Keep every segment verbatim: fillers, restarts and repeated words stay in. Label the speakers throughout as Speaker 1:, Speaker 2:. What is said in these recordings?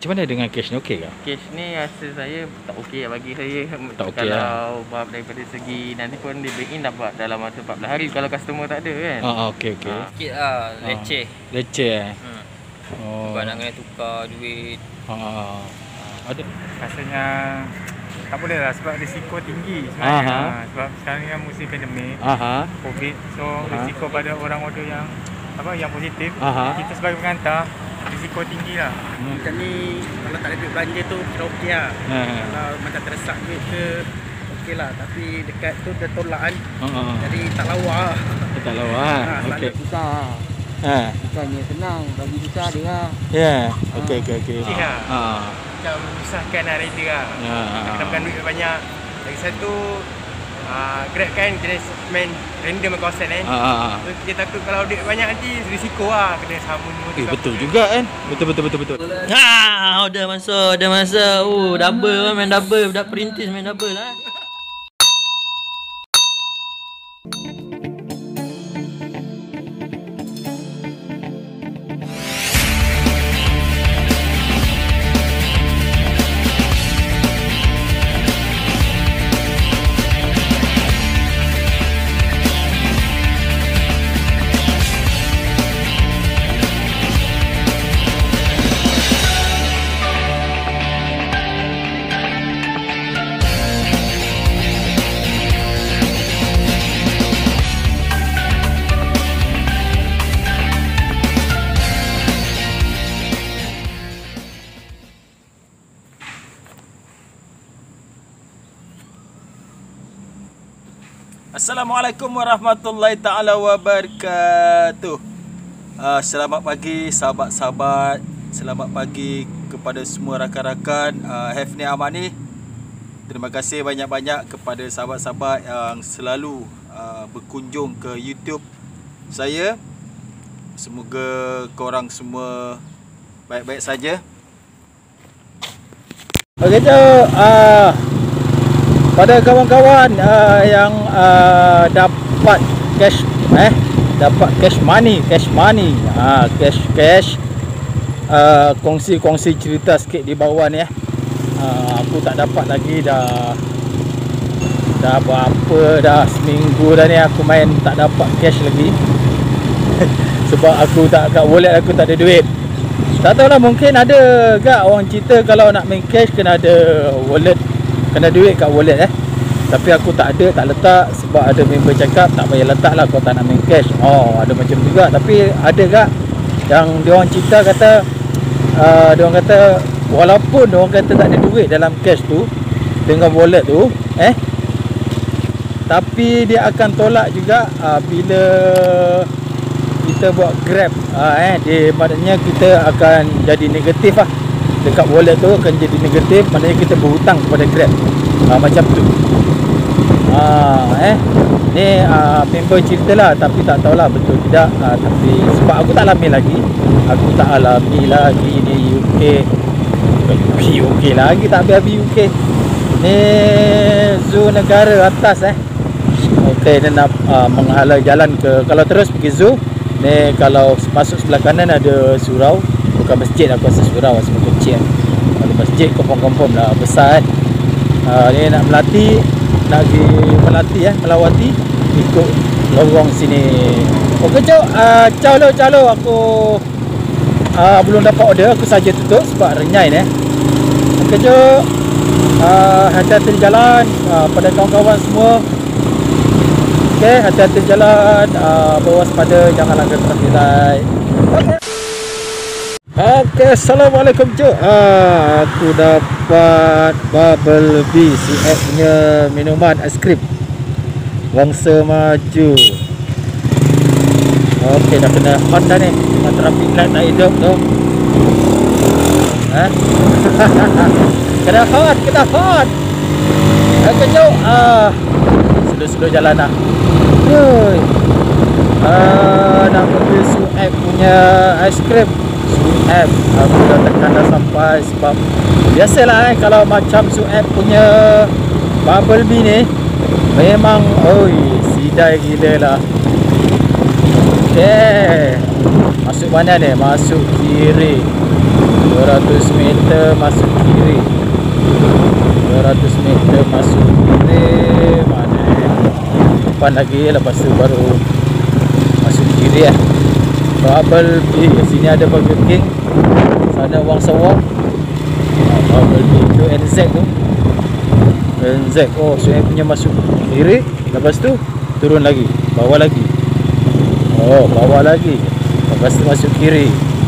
Speaker 1: Macam mana dengan cash ni, okey ke?
Speaker 2: Cash ni rasa saya tak okey bagi saya.
Speaker 1: Tak okey
Speaker 2: kalau lah. Daripada segi nanti pun dia bank in dapat dalam masa empat belas hari kalau customer tak ada kan.
Speaker 1: Ah, okey okey.
Speaker 2: Ha, sikit lah, leceh.
Speaker 1: Ha. Leceh eh?
Speaker 2: Hmm.
Speaker 1: Oh.
Speaker 2: Sebab nak kena tukar duit.
Speaker 1: Ha. Ada?
Speaker 3: Rasanya tak boleh lah sebab risiko tinggi sebenarnya. Ha, sebab sekarang ni kan musim pandemik,
Speaker 1: Aha.
Speaker 3: COVID. So
Speaker 1: Aha.
Speaker 3: risiko pada orang order yang apa yang positif.
Speaker 1: Aha.
Speaker 3: Kita sebagai pengantar risiko tinggi lah.
Speaker 1: Hmm.
Speaker 4: Macam ni kalau tak ada duit belanja tu kira okey lah.
Speaker 1: Ha.
Speaker 4: Kalau macam terdesak duit ke okey lah. Tapi dekat tu dia tolak kan.
Speaker 1: Ha.
Speaker 4: Jadi tak lawa lah.
Speaker 1: Tak lawa.
Speaker 4: Ha,
Speaker 1: Okey.
Speaker 5: Susah.
Speaker 1: Ha.
Speaker 5: Bukannya senang, bagi susah dia lah.
Speaker 1: Ya. Okey okey okey.
Speaker 3: Okey lah.
Speaker 1: Ha.
Speaker 3: Macam menyusahkan lah rider lah.
Speaker 1: Ya.
Speaker 3: Kena makan duit banyak. Lagi satu, uh, Grab kan jenis main random kawasan kan.
Speaker 1: Ha.
Speaker 3: So kita takut kalau duit banyak nanti risiko lah. Kena sambung semua.
Speaker 1: Eh, betul juga kan? Betul betul betul betul.
Speaker 2: Ha, dah masa, dah masa. Oh, double main double, dah perintis main double lah.
Speaker 6: Assalamualaikum warahmatullahi taala wabarakatuh. Uh, selamat pagi sahabat-sahabat. Selamat pagi kepada semua rakan-rakan uh, Hafni Amani. Terima kasih banyak-banyak kepada sahabat-sahabat yang selalu uh, berkunjung ke YouTube saya. Semoga korang semua baik-baik saja.
Speaker 1: Okey, Cok. Ah, pada kawan-kawan uh, yang uh, dapat cash eh dapat cash money, cash money, ah cash cash uh, kongsi-kongsi cerita sikit di bawah ni eh. Uh, aku tak dapat lagi dah dah berapa dah seminggu dah ni aku main tak dapat cash lagi. Sebab aku tak kat wallet aku tak ada duit. Tak tahulah, mungkin ada gak orang cerita kalau nak main cash kena ada wallet, kena duit kat wallet eh. Tapi aku tak ada, tak letak. Sebab ada member cakap tak payah letak lah kalau tak nak main cash. Oh, ada macam juga. Tapi ada gak yang diorang cerita kata uh, diorang kata walaupun diorang kata tak ada duit dalam cash tu dengan wallet tu eh, tapi dia akan tolak juga uh, bila kita buat Grab uh, eh, dia, maknanya kita akan jadi negatif lah. Dekat wallet tu akan jadi negatif, maknanya kita berhutang kepada Grab. uh, Macam tu. uh, eh, Ni uh, member cerita lah. Tapi tak tahulah betul tidak. uh, Tapi sebab aku tak alami lagi. Aku tak alami lagi di U K. U K lagi, tak habis-habis U K. Ni zoo negara atas eh. Okey, dia nak uh, menghalau jalan ke. Kalau terus pergi zoo ni, kalau masuk sebelah kanan ada surau. Bukan masjid, aku rasa surau sebab kecil. Kalau masjid kompon-kompon lah besar kan. Uh, ni nak melatih, nak pergi melatih eh, melawati ikut lorong sini. Okey, Cok. Uh, ciao lo, ciao lo. Aku uh, belum dapat order, aku saja tutup sebab renyai ni eh. Okey, Cok. Uh, hati-hati jalan uh, pada kawan-kawan semua. Okey, hati-hati jalan, uh, berwaspada, jangan langgar traffic light. Okey. Okey, assalamualaikum, Cuk. Ah, aku dapat Bubble Bee, si app punya minuman aiskrim. Wangsa maju. Okey, dah kena on dah ni. Dengan traffic light tak hidup tu. Ha? Kena hot, kena hot. Okey, Cuk. Ah, slow-slow jalan lah. Oi. Ah, nak pergi Sueb punya aiskrim. Sueb, aku dah tekan dah sampai. Sebab biasalah eh, kalau macam Sueb punya Bubble Bee ni memang oi, sidai gila lah. Okey, masuk mana ni? Masuk kiri. dua ratus meter masuk kiri. dua ratus meter masuk kiri. Mana eh? Depan lagi, lepas tu baru masuk kiri eh. Bubble Bee. Sini ada Burger King. Sana Wangsa Walk. Ah, Bubble Bee tu N Z tu. N Z. Oh, so yang punya masuk kiri. Lepas tu turun lagi, bawah lagi. Oh, bawah lagi. Lepas tu masuk kiri.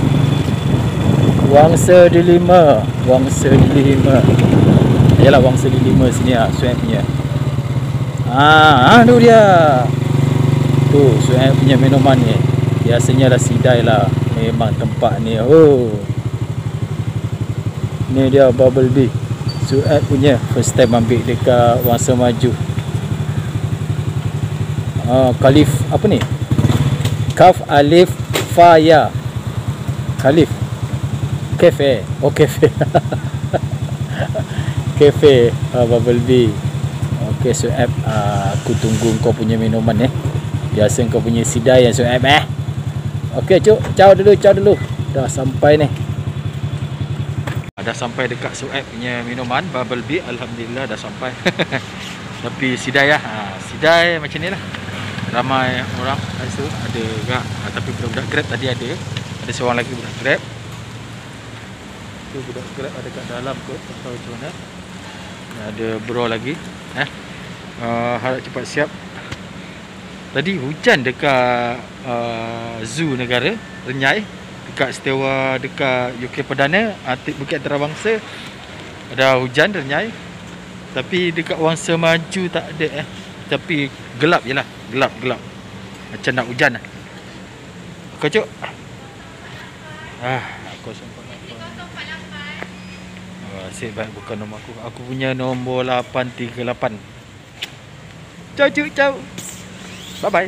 Speaker 1: Wangsa Delima. Wangsa Delima. Yalah, Wangsa Delima sini ah, so yang punya. Ah, ah tu dia. Tu so yang punya minuman ni. Biasanya lah sidai lah. Memang tempat ni. Oh, ni dia Bubble Bee. Suat punya first time ambil dekat Wangsa Maju. Ah, Khalif apa ni? Kaf Alif Faya. Khalif Cafe. Oh, cafe. Cafe ah, Bubble Bee. Okey, Suat, ah, aku tunggu kau punya minuman eh. Biasa kau punya sidai yang Suat eh. Okey, cuk, caw dulu, caw dulu. Dah sampai ni. Dah sampai dekat Suat punya minuman Bubble Bee. Alhamdulillah dah sampai. Tapi sidai lah. Ha, sidai macam ni lah. Ramai orang kat situ. Ada juga. Ha, tapi budak-budak Grab tadi ada. Ada seorang lagi budak Grab. Tu budak Grab ada kat dalam kot. Tak tahu macam mana. Ada bro lagi. Eh, uh, harap cepat siap. Tadi hujan dekat uh, Zoo Negara Renyai, dekat Setiawa, dekat U K Perdana, Atik Bukit Antarabangsa ada hujan Renyai. Tapi dekat Wangsa Maju tak ada eh. Tapi gelap je lah. Gelap, gelap. Macam nak hujan lah. Kau cuk. Ah, aku sempat nak. Oh, asyik baik bukan nombor aku. Aku punya nombor lapan tiga lapan. Ciao cuk, ciao. Bye bye.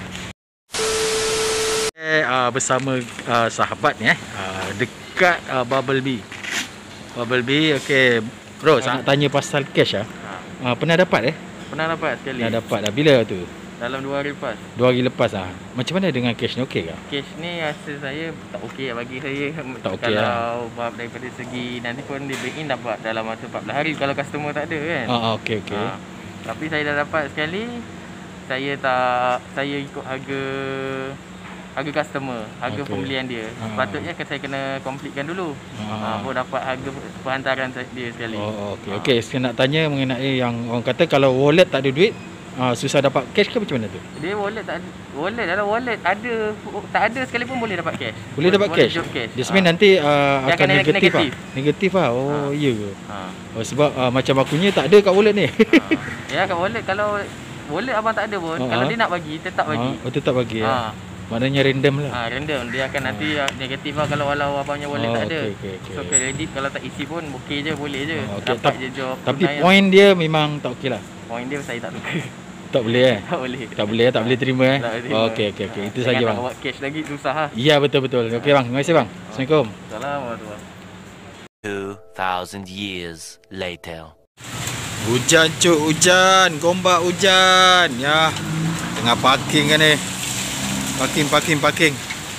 Speaker 1: Eh, uh, bersama uh, sahabat ni eh. Uh, dekat uh, Bubble Bee. Bubble Bee, okey. Bro, saya nak tanya pasal cash ah. Uh, pernah dapat eh?
Speaker 2: Pernah dapat sekali.
Speaker 1: Pernah dapat dah. Bila tu?
Speaker 2: Dalam dua hari lepas.
Speaker 1: Dua hari lepas ah. Macam mana dengan cash ni, okey ke?
Speaker 2: Cash ni rasa saya tak okey lah bagi saya.
Speaker 1: Tak okey
Speaker 2: kalau
Speaker 1: lah.
Speaker 2: bab daripada segi nanti pun dia break in dapat dalam masa empat belas hari kalau customer tak ada kan.
Speaker 1: Ah, ah okey okey.
Speaker 2: Ha, tapi saya dah dapat sekali. Saya tak saya ikut harga harga customer, harga
Speaker 1: Okey.
Speaker 2: pembelian dia.
Speaker 1: Ha.
Speaker 2: Sepatutnya saya kena completekan dulu.
Speaker 1: Ha.
Speaker 2: Ha, baru dapat harga perhantaran dia sekali.
Speaker 1: Oh, okey.
Speaker 2: Ha.
Speaker 1: Okey, saya nak tanya mengenai yang orang kata kalau wallet tak ada duit, ah, susah dapat cash ke macam mana tu?
Speaker 2: Dia wallet tak ada. Wallet dalam wallet ada tak ada sekali pun boleh dapat cash.
Speaker 1: Boleh dapat cash?
Speaker 2: job cash.
Speaker 1: Dia sebenarnya nanti uh,
Speaker 2: Dia
Speaker 1: akan
Speaker 2: akan
Speaker 1: negatif,
Speaker 2: negatif.
Speaker 1: lah. Negatif lah. Oh,
Speaker 2: Ha.
Speaker 1: iya ke?
Speaker 2: Ha.
Speaker 1: Oh, sebab uh, macam akunya tak ada kat wallet ni.
Speaker 2: Ha. Ya kat wallet kalau wallet abang tak ada pun,
Speaker 1: Ha.
Speaker 2: kalau dia nak bagi tetap bagi.
Speaker 1: Ah, oh, tetap bagi
Speaker 2: Ha.
Speaker 1: ya. Maknanya random lah.
Speaker 2: Ha, random. Dia akan nanti uh, negatif lah kalau walau abangnya wallet
Speaker 1: Oh,
Speaker 2: tak ada.
Speaker 1: okey, okey, okey.
Speaker 2: So kredit kalau tak isi pun okey je, boleh je.
Speaker 1: Oh, okey.
Speaker 2: Dapat
Speaker 1: Ta-
Speaker 2: je job.
Speaker 1: Tapi
Speaker 2: tunai
Speaker 1: point dia memang tak okey lah.
Speaker 2: lah. Point dia saya tak suka.
Speaker 1: Tak boleh eh?
Speaker 2: Tak boleh.
Speaker 1: Tak boleh tak boleh terima eh?
Speaker 2: Tak boleh terima.
Speaker 1: Oh, okey okey okey. Itu
Speaker 2: Jangan
Speaker 1: saja
Speaker 2: nak
Speaker 1: bang.
Speaker 2: buat cash lagi susah lah.
Speaker 1: Ya betul betul. Okey bang. Terima kasih bang. Assalamualaikum.
Speaker 2: Assalamualaikum.
Speaker 7: Two thousand years later.
Speaker 6: Hujan cuk, hujan. Gombak hujan. Ya. Tengah parking kan ni. Parking, parking, parking.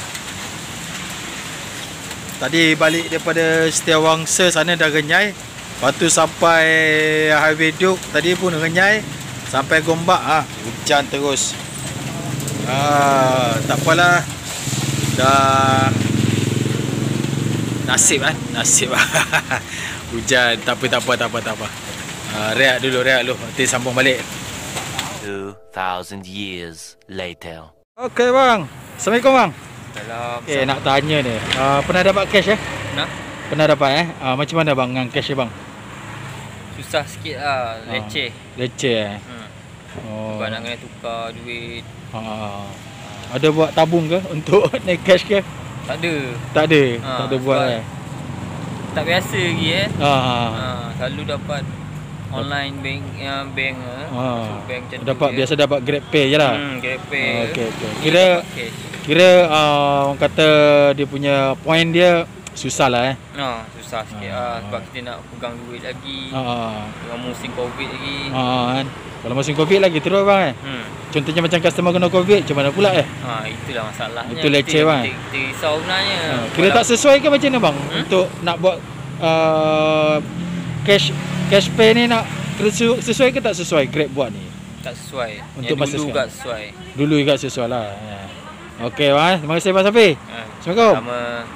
Speaker 6: Tadi balik daripada Setiawangsa sana dah renyai. Lepas tu sampai Highway Duke tadi pun renyai. Sampai Gombak ah, hujan terus. Ah, tak apalah. Dah nasib kan, nasib. Hujan, tak apa, tak apa, tak apa, tak apa. Ah, rehat dulu, rehat dulu. Nanti sambung balik.
Speaker 7: Two thousand years later.
Speaker 1: Okey bang. Assalamualaikum bang.
Speaker 2: Salam.
Speaker 1: Eh nak tanya ni. Uh, pernah dapat cash eh?
Speaker 2: Nak?
Speaker 1: Pernah dapat eh? Uh, macam mana bang dengan cash dia bang?
Speaker 2: Susah sikit lah, leceh.
Speaker 1: Leceh eh.
Speaker 2: Hmm.
Speaker 1: Oh.
Speaker 2: Sebab nak kena tukar duit.
Speaker 1: Ha. Ada buat tabung ke untuk naik cash ke?
Speaker 2: Tak ada.
Speaker 1: Tak ada.
Speaker 2: Ha,
Speaker 1: tak ada buat
Speaker 2: sebab-
Speaker 1: eh.
Speaker 2: Tak biasa lagi eh.
Speaker 1: Ha.
Speaker 2: Ha, selalu dapat online bank yang bank ah.
Speaker 1: Ha.
Speaker 2: Masuk bank macam tu
Speaker 1: Dapat
Speaker 2: je.
Speaker 1: biasa dapat Grab Pay je lah.
Speaker 2: Hmm, Grab Pay.
Speaker 1: Ah, okey, okey.
Speaker 2: Ni
Speaker 1: Kira-
Speaker 2: dapat cash.
Speaker 1: Kira uh, orang kata dia punya point dia
Speaker 6: susah lah eh.
Speaker 2: Ha, susah sikit
Speaker 6: Ah.
Speaker 2: ah. Sebab kita nak pegang duit lagi.
Speaker 6: Ha.
Speaker 2: Dengan musim Covid lagi.
Speaker 6: Ha kan. Kalau musim Covid lagi teruk bang eh.
Speaker 2: Hmm.
Speaker 6: Contohnya macam customer kena Covid, macam mana pula eh?
Speaker 2: Ha, itulah masalahnya.
Speaker 6: Itu leceh,
Speaker 2: Kita-
Speaker 6: bang.
Speaker 2: Kita, kita risau sebenarnya.
Speaker 6: Ha. Kira tak sesuai ke macam mana bang?
Speaker 2: Hmm?
Speaker 6: Untuk nak buat uh, cash cash pay ni nak sesu- sesuai ke tak sesuai Grab buat ni?
Speaker 2: Tak sesuai.
Speaker 6: Untuk
Speaker 2: Yang
Speaker 6: masa
Speaker 2: dulu
Speaker 6: sekarang.
Speaker 2: tak sesuai.
Speaker 6: Dulu juga sesuai lah. Ya. Okey bang, terima kasih Bang Safi.
Speaker 2: Ha.
Speaker 6: Assalamualaikum.
Speaker 2: Sama.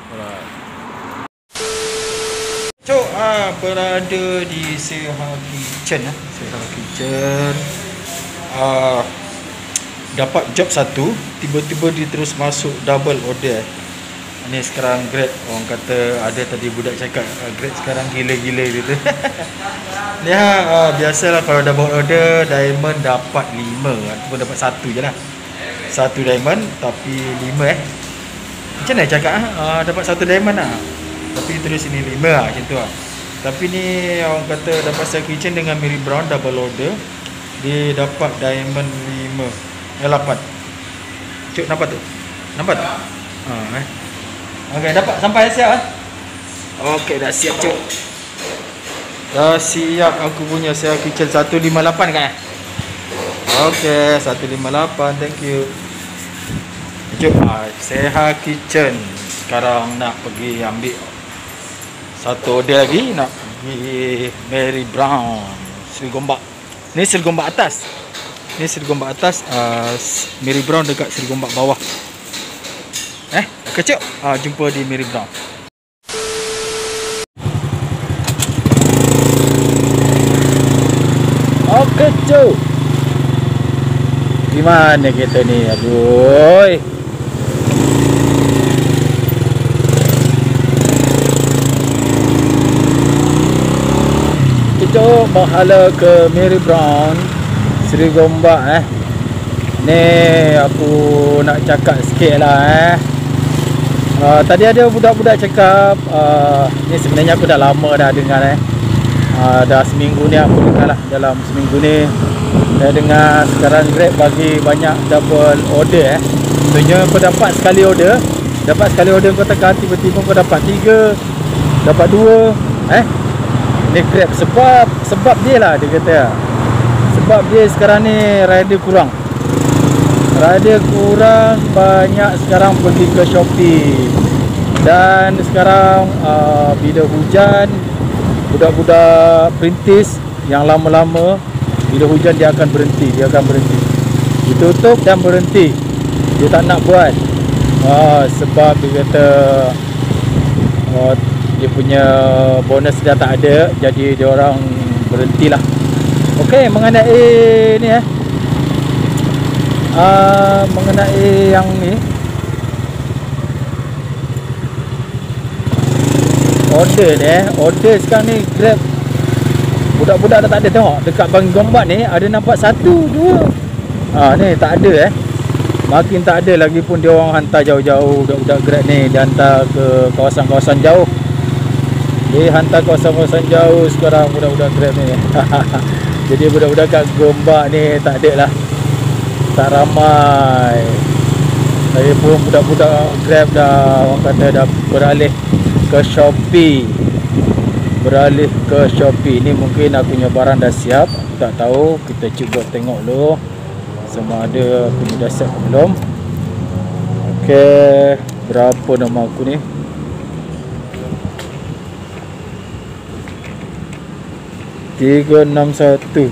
Speaker 6: Cuk ah berada di Seha Kitchen ah. Seha Kitchen. Ah dapat job satu, tiba-tiba dia terus masuk double order. Ni sekarang Grab orang kata ada tadi budak cakap uh, Grab sekarang gila-gila gitu. Ni ha uh, biasalah kalau double order diamond dapat lima ataupun dapat satu je lah. Satu diamond tapi lima eh. Macam mana cakap ah uh, dapat satu diamond lah. Tapi terus ini lima lah macam tu lah. Tapi ni orang kata dapat Seha Kitchen dengan Mary Brown double order. Dia dapat diamond lima. Eh lapan. Cuk nampak tu? Nampak tak? Ha eh. Okey dapat sampai siap eh. Okey dah siap cuk. Dah siap aku punya Seha Kitchen seratus lima puluh lapan kan eh? Okey seratus lima puluh lapan, thank you. Cuk ah, Seha Kitchen sekarang nak pergi ambil satu order lagi, nak pergi Mary Brown Seri Gombak. Ni Seri Gombak atas. Ni Seri Gombak atas, uh, Mary Brown dekat Seri Gombak bawah. Eh, kecil. Ah, jumpa di Mary Brown. Okey, cuk. Di mana kita ni? Aduh. Kita bahala ke Mary Brown Seri Gombak eh. Ni aku nak cakap sikit lah eh. Uh, tadi ada budak-budak cakap uh, ni sebenarnya aku dah lama dah dengar eh. Uh, dah seminggu ni aku dengar lah. Dalam seminggu ni saya dengar sekarang Grab bagi banyak double order eh. Contohnya kau dapat sekali order, dapat sekali order kau tekan, tiba-tiba kau dapat tiga, dapat dua eh. Ni Grab sebab sebab dia lah dia kata. Sebab dia sekarang ni rider kurang. Rider kurang, banyak sekarang pergi ke Shopee. Dan sekarang uh, bila hujan, budak-budak perintis yang lama-lama, bila hujan dia akan berhenti, dia akan berhenti. Ditutup dan berhenti. Dia tak nak buat. Uh, sebab dia kata uh, dia punya bonus dah tak ada, jadi dia orang berhentilah. Okey, mengenai ni eh. Uh, mengenai yang ni order ni eh, order sekarang ni Grab budak-budak dah tak ada. Tengok dekat Bang Gombak ni ada nampak satu, dua. Ah ni tak ada eh. Makin tak ada, lagi pun dia orang hantar jauh-jauh budak-budak Grab ni, dia hantar ke kawasan-kawasan jauh. Dia hantar kawasan-kawasan jauh sekarang budak-budak Grab ni. Jadi budak-budak kat Gombak ni tak ada lah, tak ramai. Saya pun budak-budak Grab dah, orang kata dah beralih ke Shopee. Beralih ke Shopee. Ni mungkin aku punya barang dah siap, aku tak tahu. Kita cuba tengok dulu sama ada aku ni dah siap ke belum. Okey, berapa nama aku ni? tiga enam satu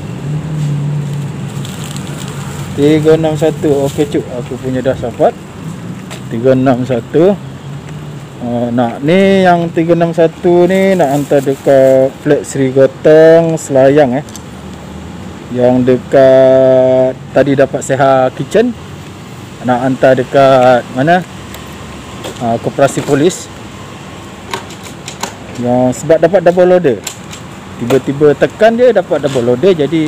Speaker 6: tiga enam satu. Okey cuk, aku punya dah dapat tiga enam satu. Uh, nak ni yang tiga enam satu ni nak hantar dekat flat Seri Gotong Selayang eh. Yang dekat tadi dapat Seha Kitchen, nak hantar dekat mana? Uh, Koperasi Polis. Yang sebab dapat double order, tiba-tiba tekan dia dapat double order, jadi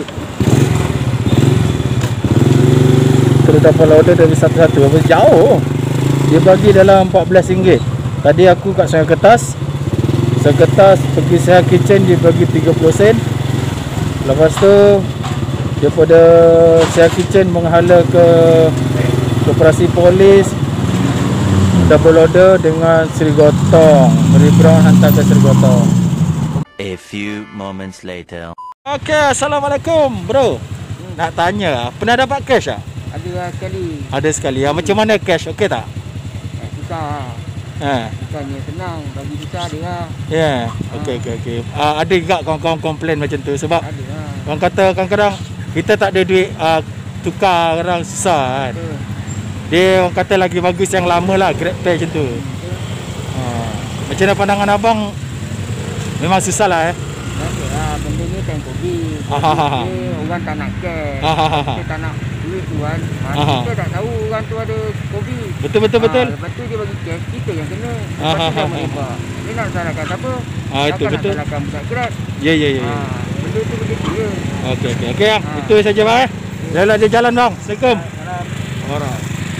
Speaker 6: terus double order dari satu-satu. Apa jauh dia bagi dalam empat belas ringgit. Tadi aku kat Sungai Kertas, Sungai Kertas pergi Seha Kitchen dia bagi tiga puluh sen. Lepas tu daripada Seha Kitchen menghala ke Koperasi Polis
Speaker 1: double order dengan Sri Gotong. Beri brown hantar ke Sri Gotong.
Speaker 7: A few moments later.
Speaker 6: Okey, Assalamualaikum bro. Nak tanya, pernah dapat cash tak?
Speaker 5: Ada lah sekali.
Speaker 6: Ada sekali. Ah, macam mana cash? Okey tak?
Speaker 5: Eh, susah.
Speaker 6: Ha.
Speaker 5: Bukannya senang. Bagi susah dia lah.
Speaker 6: Ya. Yeah. Okey okey okey. Ah, ada juga kawan-kawan komplain macam tu sebab
Speaker 5: Ada lah.
Speaker 6: orang kata kadang-kadang kita tak ada duit uh, tukar, kadang susah kan.
Speaker 5: Betul.
Speaker 6: Dia orang kata lagi bagus yang lama lah, GrabPay macam tu. Ha. Macam mana pandangan abang? Memang susah lah eh.
Speaker 5: Biasa lah. Benda ni time Covid.
Speaker 6: Ah, ah, ah.
Speaker 5: Dia orang tak nak cash.
Speaker 6: Ah, ah, ah.
Speaker 5: Kita tak nak duit tu kan. Ha,
Speaker 6: Ah, ah.
Speaker 5: kita tak tahu orang tu ada Covid.
Speaker 6: Betul betul betul.
Speaker 5: Ha, lepas tu dia bagi cash, kita yang kena. Lepas
Speaker 6: Ah,
Speaker 5: tu
Speaker 6: ah,
Speaker 5: dah
Speaker 6: ah,
Speaker 5: melebar. Dia nak salahkan siapa?
Speaker 6: Ah, itu
Speaker 5: Takkan
Speaker 6: betul.
Speaker 5: nak salahkan budak Grab.
Speaker 6: Ya ya ya.
Speaker 5: Ha,
Speaker 6: ya.
Speaker 5: benda tu begitu je.
Speaker 6: Okey okey okey.
Speaker 5: Ah.
Speaker 6: Itu saja bang eh. Dah ada jalan bang. Assalamualaikum. Alright.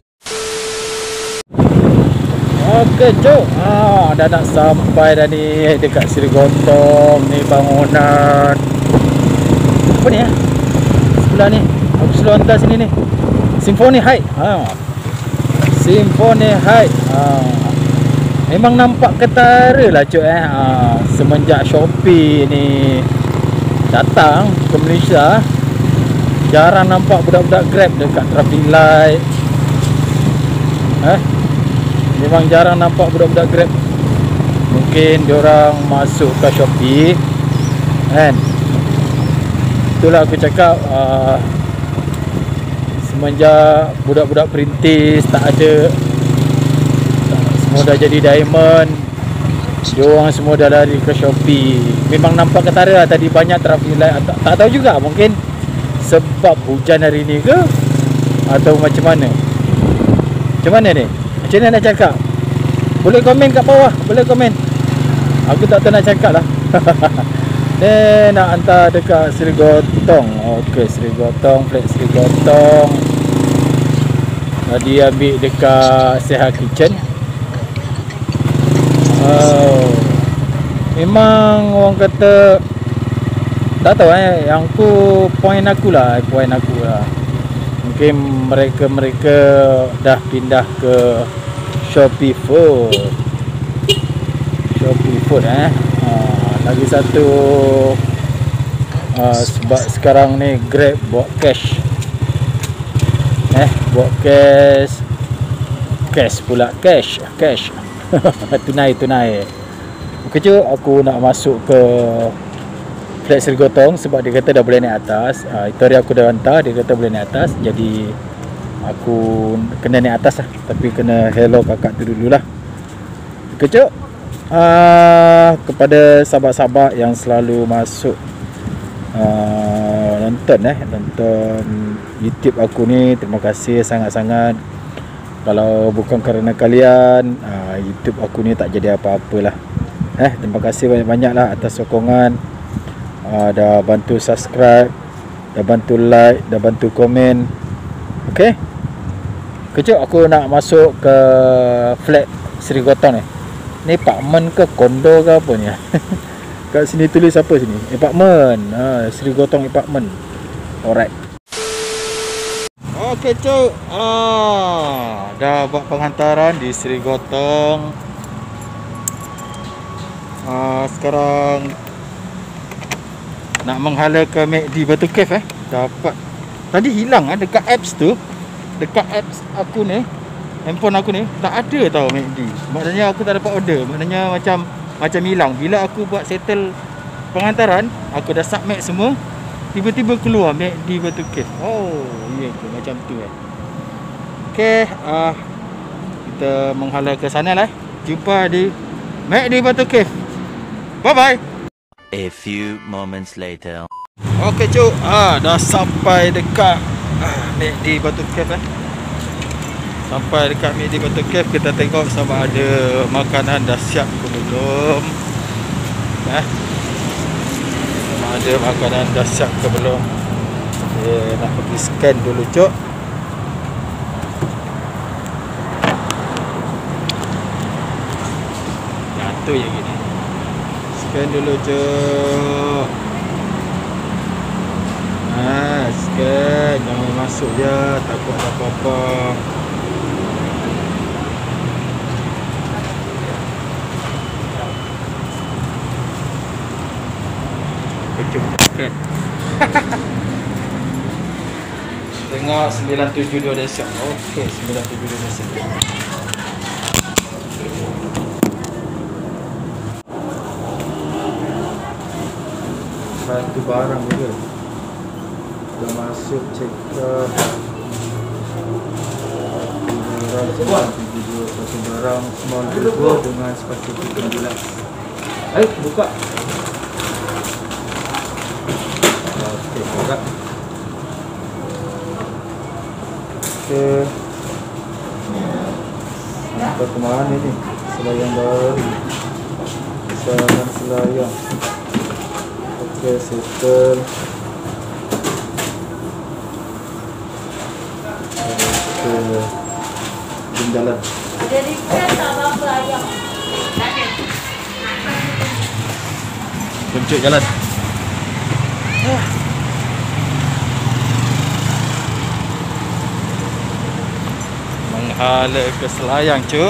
Speaker 1: Okey cuk. Ah, dah nak sampai dah ni dekat Sri Gotong ni bangunan. Apa ni eh? Sebelah ni. Aku selalu hantar sini ni. Symphony Heights. Ha. Symphony Heights. Ha. Memang nampak ketara lah cuk eh. Ha. Semenjak Shopee ni datang ke Malaysia, jarang nampak budak-budak Grab dekat traffic light. Eh? Memang jarang nampak budak-budak Grab. Mungkin diorang masuk ke Shopee kan. Itulah aku cakap uh, semenjak budak-budak perintis tak ada, semua dah jadi diamond, diorang semua dah lari ke Shopee. Memang nampak ketara lah tadi, banyak traffic light. Tak, tak tahu juga, mungkin sebab hujan hari ni ke atau macam mana. Macam mana ni? Macam mana nak cakap? Boleh komen kat bawah. Boleh komen. Aku tak tahu nak cakap lah. Ni nak hantar dekat Sri Gotong. Okey, Sri Gotong. Flat Sri Gotong. Tadi ambil dekat Seha Kitchen. Oh, memang orang kata, tak tahu eh. Yang tu point aku lah. Point aku lah. Mungkin mereka-mereka dah pindah ke Shopee Food. Shopee Food eh. Ha, lagi satu ha, sebab sekarang ni Grab buat cash. Eh, buat cash. Cash pula, cash, cash. tunai tunai. Kecil aku nak masuk ke Flat Sri Gotong sebab dia kata dah boleh naik atas. Ha, itu hari aku dah hantar, dia kata boleh naik atas. Jadi aku kena naik atas lah. Tapi kena hello kakak tu dululah. Kecuk uh, kepada sahabat-sahabat yang selalu masuk uh, nonton eh nonton YouTube aku ni, terima kasih sangat-sangat. Kalau bukan kerana kalian, uh, YouTube aku ni tak jadi apa-apalah. Eh, terima kasih banyak-banyak lah atas sokongan. Uh, dah bantu subscribe, dah bantu like, dah bantu komen. Okey. Kejap aku nak masuk ke flat Sri Gotong ni. Ni apartment ke kondo ke apa ni? Kat sini tulis apa sini? Apartment. Ha, Sri Gotong apartment. Alright. Okey cuk. Ah, dah buat penghantaran di Sri Gotong. Ah, sekarang nak menghala ke McD Batu Cave eh. Dapat. Tadi hilang eh dekat apps tu. Dekat apps aku ni, handphone aku ni tak ada tau McD. Maknanya aku tak dapat order. Maknanya macam macam hilang. Bila aku buat settle penghantaran, aku dah submit semua, tiba-tiba keluar McD Batu Cave. Oh, iya ke macam tu eh. Okey, ah uh, kita menghala ke sana lah. Jumpa di McD Batu Cave. Bye bye.
Speaker 7: A few moments later.
Speaker 6: Okey cuk, ah dah sampai dekat ah, McD Batu Cave eh. Sampai dekat McD Batu Cave, kita tengok sama ada makanan dah siap ke belum. Eh. Sama ada makanan dah siap ke belum. Okay, nak pergi scan dulu cuk. Jatuh je gini. Scan dulu cuk. Ha, scan. Jangan masuk je, takut ada apa-apa.
Speaker 1: Kecup kan. Tengok sembilan tujuh dua desem. Okey, sembilan tujuh dua desem. Satu barang juga. Dah masuk check up. Barang video satu barang small dua dengan sepatu tiga belas. Eh, buka. Okey, buka. Okey. Sampai ke mana ni? Selayang baru. Besaran selayang. Okey, settle. Okey. Jom jalan.
Speaker 8: Ada request tak apa-apa ayam?
Speaker 1: Jom cuk jalan. Menghala ke Selayang cuk.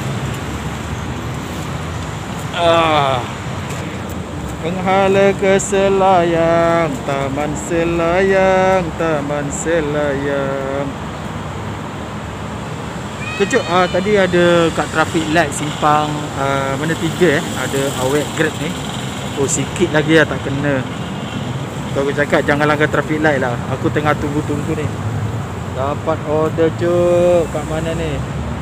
Speaker 1: Ah. Menghala ke Selayang, Taman Selayang, Taman Selayang. Kecuk, ah, tadi ada kat traffic light simpang uh, mana tiga eh, ada awet Grab ni. Oh, sikit lagi lah tak kena. So aku cakap jangan langgar traffic light lah. Aku tengah tunggu-tunggu ni. Dapat order cuk. Kat mana ni?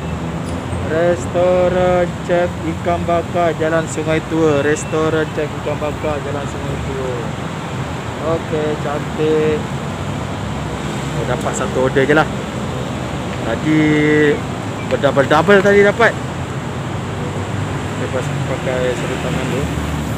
Speaker 1: Restoran Chef Ikan Bakar Jalan Sungai Tua. Restoran Chef Ikan Bakar Jalan Sungai Tua. Okey, cantik. Oh, dapat satu order je lah. Tadi berdouble-double tadi dapat. Lepas pakai sarung tangan tu.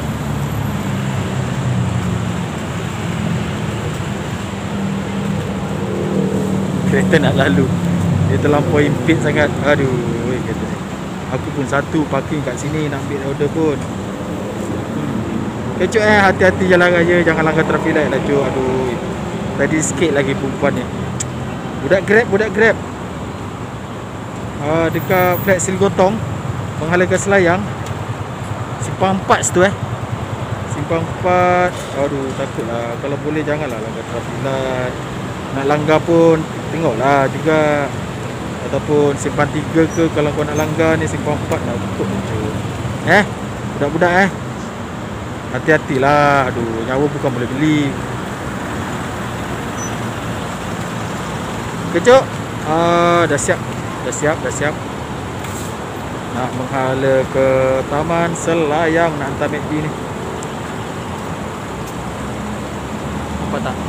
Speaker 1: Kereta nak lalu. Dia terlampau impit sangat. Aduh, kereta ni. Aku pun satu parking kat sini nak ambil order pun. Hmm. Kecuk eh, hati-hati jalan raya, jangan langgar traffic light lah cuk. Aduh. Tadi sikit lagi perempuan ni. Budak Grab, budak Grab. Uh, dekat flat Silgotong, Menghala ke Selayang, Simpang empat situ eh. Simpang empat. Aduh, takutlah. Kalau boleh janganlah langgar traffic light. Nak langgar pun tengoklah juga. Ataupun simpang tiga ke, kalau kau nak langgar ni simpang empat nak tutup je. Eh, budak-budak eh, hati-hatilah. Aduh, nyawa bukan boleh beli. Kecuk. Ah, dah siap. Dah siap, dah siap. Nak menghala ke Taman Selayang, nak hantar McD ni. Nampak tak?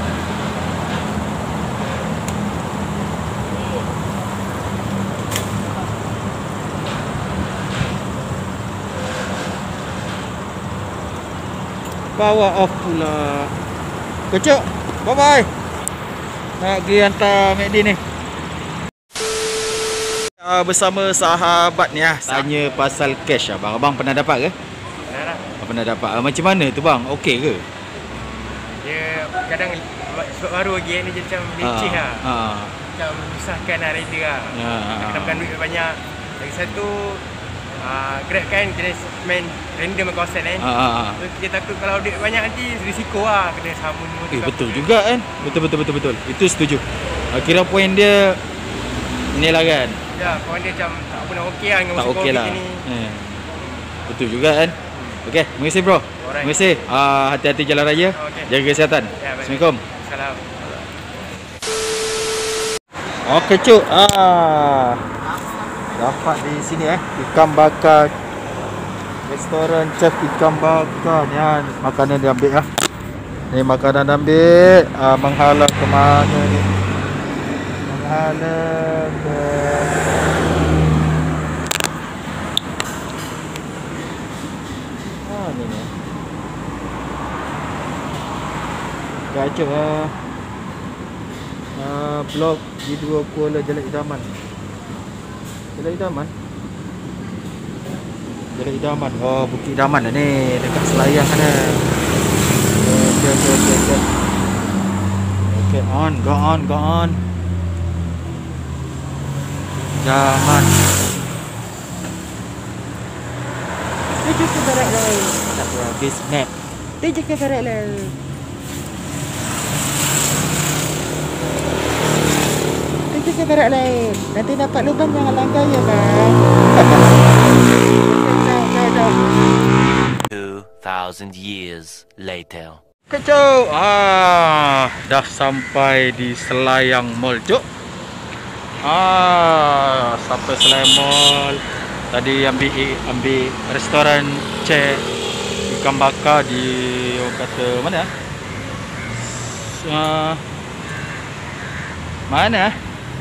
Speaker 1: Bawa off pula. Kecuk, bye bye. Nak pergi hantar McD ni. Uh, bersama sahabat ni lah. Tanya pasal cash abang. Abang pernah dapat ke?
Speaker 3: Pernah lah.
Speaker 1: Pernah dapat. Uh, macam mana tu bang? Okey ke?
Speaker 3: Dia kadang sebab baru lagi ni dia macam leceh lah.
Speaker 1: Uh,
Speaker 3: Macam susahkan lah rider lah.
Speaker 1: uh, uh,
Speaker 3: Kena duit banyak. Lagi satu, uh, Grab kan jenis main random kawasan kan.
Speaker 1: uh, uh, uh.
Speaker 3: So kita takut kalau duit banyak nanti risiko lah. Kena sama ni.
Speaker 1: Eh, betul juga kan? Betul betul betul betul. Itu setuju. Uh, kira poin dia inilah kan.
Speaker 3: Ya, kawan dia macam tak pernah okey lah dengan
Speaker 1: Tak
Speaker 3: musim
Speaker 1: okey
Speaker 3: COVID
Speaker 1: lah.
Speaker 3: ni.
Speaker 1: Eh. Betul juga kan? Okey, terima kasih bro.
Speaker 3: Alright.
Speaker 1: Terima kasih. Uh, hati-hati jalan raya.
Speaker 3: Okey.
Speaker 1: Jaga kesihatan.
Speaker 3: Ya, baik.
Speaker 1: Assalamualaikum.
Speaker 3: Salam.
Speaker 1: Okey cuk. Ah. Dapat di sini eh, ikan bakar. Restoran Chef Ikan Bakar ni kan. Makanan dia ambil lah. Ni makanan ambil. Ah, menghala ke mana ni? Menghala ke ah, ni ni. Gacok ah. Uh, blok G dua Kuala Jalan Idaman. Jalan Idaman? Jalan Idaman. Oh, Bukit Idaman lah ni. Dekat Selayang sana. Okey, okey, okey, okey. Okey, on, go on, go on. Idaman. Dia cukup berat dah. Tak habis map.
Speaker 5: Dia ke barat lah. Dia ke barat lain. Nanti dapat lubang jangan langgar ya bang.
Speaker 7: Two thousand years later.
Speaker 6: Kacau. Ah, dah sampai di Selayang Mall, Cuk. Ah, sampai Selayang Mall. Tadi ambil ambil restoran cek ikan bakar di orang kata mana? Uh, mana?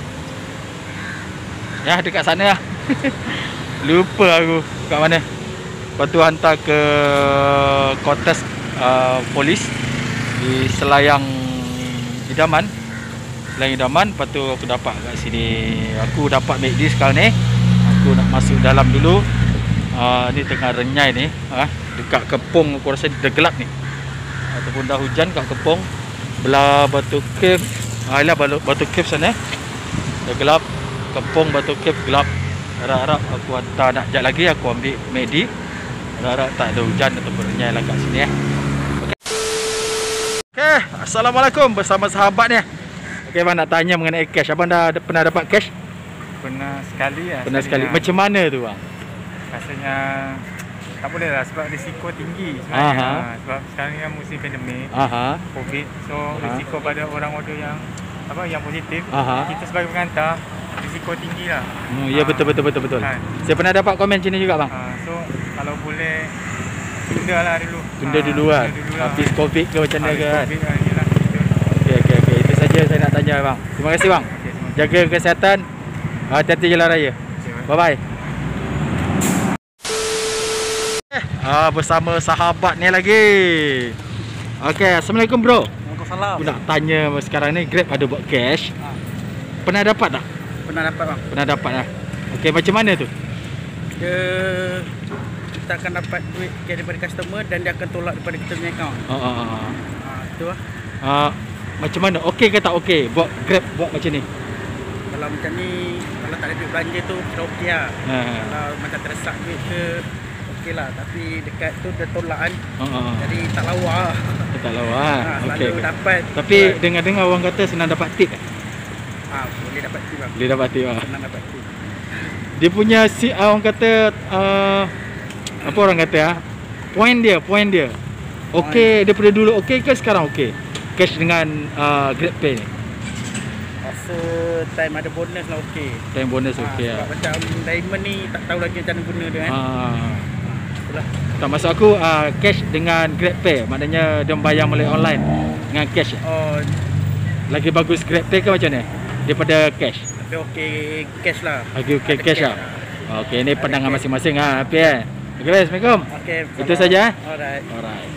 Speaker 6: Ya, dekat sana lah. Lupa aku kat mana. Lepas tu hantar ke kontes uh, polis di Selayang Idaman. Selayang Idaman. Lepas tu aku dapat kat sini. Aku dapat M A C D sekarang ni. Aku nak masuk dalam dulu. uh, Ni tengah renyai ni, uh, dekat Kepong. Aku rasa dah gelap ni, ataupun dah hujan kat Kepong. Belah Batu Cave. uh, Ialah Batu Cave sana dah gelap. Kepong Batu Cave gelap. Harap-harap aku hantar nak jap lagi aku ambil M A C D. Harap-harap tak ada hujan ataupun renyai lah kat sini eh. Okay. Okay, Assalamualaikum bersama sahabat ni. Okay, abang nak tanya mengenai cash. Abang dah pernah dapat cash?
Speaker 3: Pernah sekali lah.
Speaker 6: Pernah sekali. Macam mana tu bang?
Speaker 3: Rasanya tak boleh lah sebab risiko tinggi sebenarnya.
Speaker 6: Aha.
Speaker 3: Ha, sebab sekarang ni kan musim pandemik,
Speaker 6: Aha.
Speaker 3: COVID. So
Speaker 6: Aha.
Speaker 3: risiko pada orang order yang apa yang positif,
Speaker 6: Aha.
Speaker 3: kita sebagai pengantar risiko tinggi lah.
Speaker 6: Hmm, ya betul betul betul betul.
Speaker 3: Kan.
Speaker 6: Saya pernah dapat komen macam ni juga bang.
Speaker 3: Ha, so kalau boleh tunda lah dulu.
Speaker 6: Tunda
Speaker 3: Ha,
Speaker 6: dulu lah.
Speaker 3: tunda dulu lah.
Speaker 6: Habis COVID ke macam mana
Speaker 3: Habis
Speaker 6: ke kan?
Speaker 3: COVID lah, yelah, tunda.
Speaker 6: Okey okey okey. Itu saja saya nak tanya bang. Terima kasih bang.
Speaker 3: Okay, terima kasih.
Speaker 6: Jaga kesihatan. Hati-hati jalan raya.
Speaker 3: Okay,
Speaker 6: Bye bye. Ah, bersama sahabat ni lagi. Okey, Assalamualaikum bro.
Speaker 4: Waalaikumsalam.
Speaker 6: Aku nak tanya sekarang ni Grab ada buat cash. Pernah dapat tak?
Speaker 4: Pernah dapat bang.
Speaker 6: Pernah dapat lah. Okey, macam mana tu?
Speaker 4: Dia kita akan dapat duit daripada customer dan dia akan tolak daripada kita punya account.
Speaker 6: Ah ah ah.
Speaker 4: Ha, itu lah.
Speaker 6: Ah, macam mana? Okey ke tak okey buat Grab buat macam ni?
Speaker 4: Kalau macam ni, kalau tak ada duit belanja tu kira okey lah.
Speaker 6: Ha.
Speaker 4: Kalau macam terdesak duit ke okey lah. Tapi dekat tu dia tolak kan.
Speaker 6: Ha ah.
Speaker 4: Jadi tak lawa lah.
Speaker 6: Tak lawa.
Speaker 4: Ha,
Speaker 6: Okey.
Speaker 4: selalu
Speaker 6: Okay.
Speaker 4: dapat.
Speaker 6: Tapi dengar-dengar orang kata senang dapat tip. eh?
Speaker 4: Ha, boleh dapat tip bang.
Speaker 6: Boleh dapat tip ah.
Speaker 4: Senang dapat tip.
Speaker 6: Dia punya si uh, orang kata uh, apa orang kata ah? Point dia, point dia. Okey, daripada dulu okey ke sekarang okey? Cash dengan uh, GrabPay ni.
Speaker 4: Rasa time ada bonus lah okey.
Speaker 6: Time bonus
Speaker 4: Ha,
Speaker 6: okey
Speaker 4: sebab
Speaker 6: ah.
Speaker 4: macam diamond ni tak tahu lagi macam mana guna dia kan.
Speaker 6: Ah.
Speaker 4: Itulah.
Speaker 6: Tak maksud aku uh, cash dengan GrabPay, maknanya dia bayar melalui online dengan cash.
Speaker 4: Oh,
Speaker 6: Lagi bagus GrabPay ke macam ni? Daripada cash.
Speaker 4: tapi okey cash lah.
Speaker 6: Lagi okey
Speaker 4: Ada
Speaker 6: cash ah. Okey, ni pandangan masing-masing ah, Happy eh. Okey, guys, Assalamualaikum.
Speaker 4: Okey.
Speaker 6: Itu saja eh.
Speaker 4: Alright.
Speaker 6: Alright.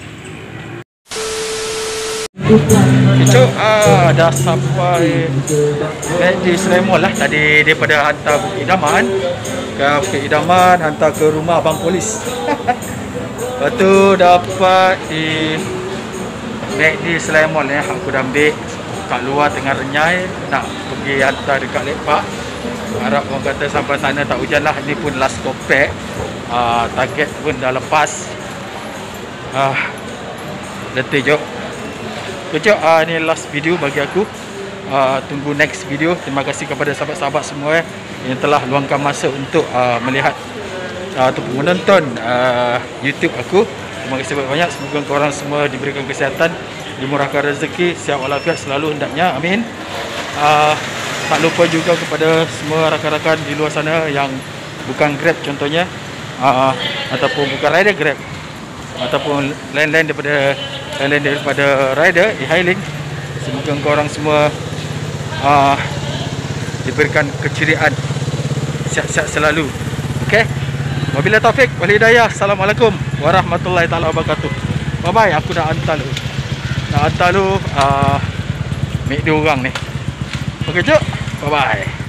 Speaker 6: Kecuk, ah, dah sampai di Selayang Mall lah. Tadi daripada hantar Bukit Idaman ke Bukit Idaman, hantar ke rumah abang polis. Lepas tu dapat di back di Selayang Mall ni. Aku dah ambil kat luar tengah renyai, nak pergi hantar dekat Lepak. Harap orang kata sampai sana tak hujan lah. Ini pun last kopek. ah, Target pun dah lepas. ah, Letih jom. Kecok, uh, ni last video bagi aku. uh, Tunggu next video. Terima kasih kepada sahabat-sahabat semua eh, yang telah luangkan masa untuk uh, melihat uh, ataupun menonton uh, YouTube aku. Terima kasih banyak-banyak. Semoga korang semua diberikan kesihatan, dimurahkan rezeki, sihat walafiat selalu hendaknya. Amin. uh, Tak lupa juga kepada semua rakan-rakan di luar sana yang bukan Grab contohnya, uh, ataupun bukan rider Grab, ataupun lain-lain daripada lain daripada rider e-hailing. Semoga korang semua uh, diberikan keceriaan, sihat-sihat selalu. Okey. Wabillahi taufik wal hidayah. Assalamualaikum warahmatullahi taala wabarakatuh. Bye bye. Aku dah hantar lu. Nak hantar lu uh, make dia orang ni. Okey, cuk. Bye bye.